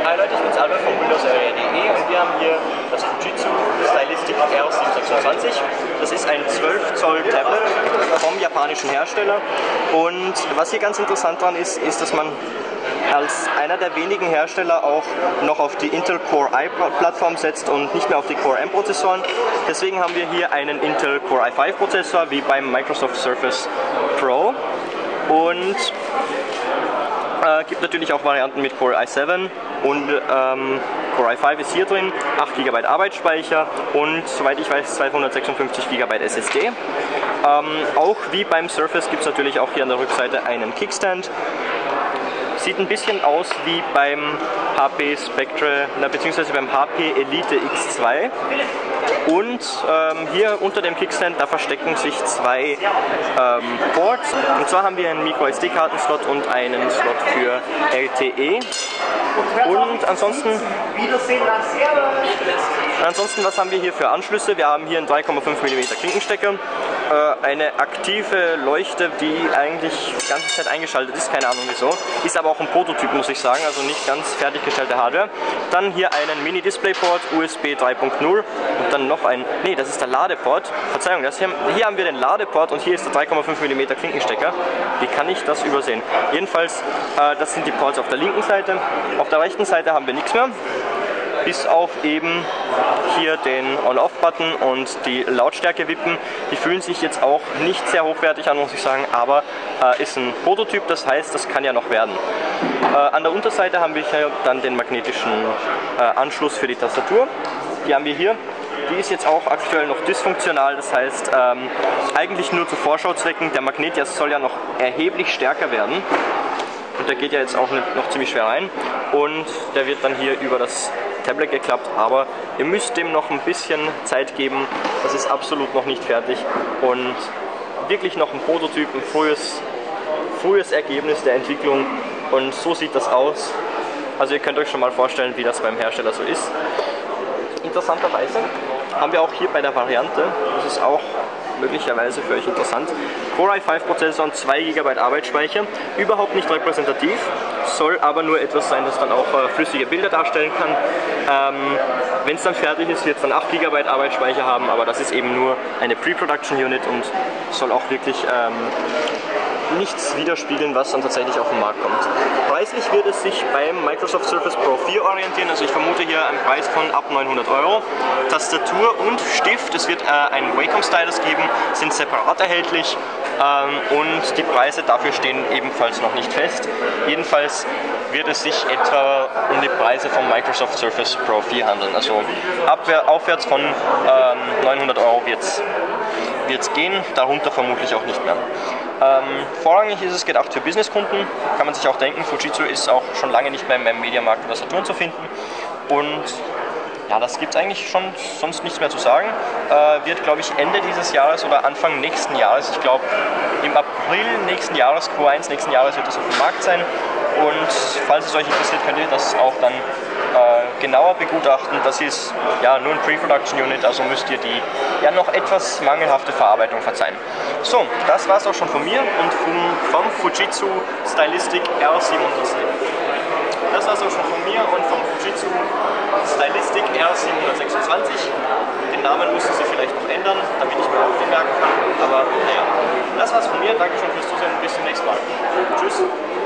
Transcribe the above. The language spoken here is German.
Hi Leute, ich bin's Albert von Windows-Area.de und wir haben hier das Fujitsu Stylistic R726. Das ist ein 12 Zoll Tablet vom japanischen Hersteller und was hier ganz interessant dran ist, dass man als einer der wenigen Hersteller auch noch auf die Intel Core i-Plattform setzt und nicht mehr auf die Core M-Prozessoren. Deswegen haben wir hier einen Intel Core i5-Prozessor wie beim Microsoft Surface Pro und gibt natürlich auch Varianten mit Core i7 und Core i5 ist hier drin, 8 GB Arbeitsspeicher und soweit ich weiß 256 GB SSD. Auch wie beim Surface gibt es natürlich auch hier an der Rückseite einen Kickstand. Sieht ein bisschen aus wie beim HP Spectre, bzw. beim HP Elite X2. Und hier unter dem Kickstand, da verstecken sich zwei Ports. Und zwar haben wir einen Micro-SD-Karten-Slot und einen Slot für LTE. Und ansonsten, was haben wir hier für Anschlüsse? Wir haben hier einen 3,5 mm Klinkenstecker, eine aktive Leuchte, die eigentlich die ganze Zeit eingeschaltet ist, keine Ahnung wieso. Ist aber auch ein Prototyp, muss ich sagen, also nicht ganz fertiggestellte Hardware. Dann hier einen Mini-Display-Port, USB 3.0 und dann noch ein, nee, das ist der Ladeport. Verzeihung, hier haben wir den Ladeport und hier ist der 3,5 mm Klinkenstecker. Wie kann ich das übersehen? Jedenfalls, das sind die Ports auf der linken Seite. Auf der rechten Seite haben wir nichts mehr, bis auf eben hier den On-Off-Button und die Lautstärke-Wippen. Die fühlen sich jetzt auch nicht sehr hochwertig an, muss ich sagen, aber ist ein Prototyp, das heißt, das kann ja noch werden. An der Unterseite haben wir hier dann den magnetischen Anschluss für die Tastatur. Die haben wir hier. Die ist jetzt auch aktuell noch dysfunktional, das heißt eigentlich nur zu Vorschauzwecken. Der Magnet soll ja noch erheblich stärker werden. Und der geht ja jetzt auch noch ziemlich schwer rein und der wird dann hier über das Tablet geklappt, aber ihr müsst dem noch ein bisschen Zeit geben, das ist absolut noch nicht fertig und wirklich noch ein Prototyp, ein frühes Ergebnis der Entwicklung und so sieht das aus. Also ihr könnt euch schon mal vorstellen, wie das beim Hersteller so ist. Interessanterweise haben wir auch hier bei der Variante, das ist auch möglicherweise für euch interessant, Core i5 Prozessor und 2 GB Arbeitsspeicher, überhaupt nicht repräsentativ, soll aber nur etwas sein, das dann auch flüssige Bilder darstellen kann. Wenn es dann fertig ist, wird es dann 8 GB Arbeitsspeicher haben, aber das ist eben nur eine Pre-Production Unit und soll auch wirklich nichts widerspiegeln, was dann tatsächlich auf den Markt kommt. Preislich wird es sich beim Microsoft Surface Pro 4 orientieren, also ich vermute hier einen Preis von ab 900 €. Tastatur und Stift, es wird einen Wacom Stylus geben, sind separat erhältlich und die Preise dafür stehen ebenfalls noch nicht fest. Jedenfalls wird es sich etwa um die Preise vom Microsoft Surface Pro 4 handeln, also aufwärts von 900 € wird es gehen, darunter vermutlich auch nicht mehr. Vorrangig ist es gedacht für Businesskunden, kann man sich auch denken, Fujitsu ist auch schon lange nicht mehr im Mediamarkt oder Saturn zu finden und ja, das gibt es eigentlich schon sonst nichts mehr zu sagen. Wird, glaube ich, Ende dieses Jahres oder Anfang nächsten Jahres, ich glaube im April nächsten Jahres, Q1 nächsten Jahres wird das auf dem Markt sein und falls es euch interessiert, könnt ihr das auch dann genauer begutachten. Das ist ja nur ein Pre-Production Unit, also müsst ihr die ja noch etwas mangelhafte Verarbeitung verzeihen. So, das war es auch schon von mir und vom Fujitsu Stylistic R726. Das war es auch schon von mir und vom Fujitsu Stylistic R726. Den Namen müssen sie vielleicht noch ändern, damit ich mir auch den merken kann. Aber naja, das war's von mir. Dankeschön fürs Zusehen und bis zum nächsten Mal. Tschüss.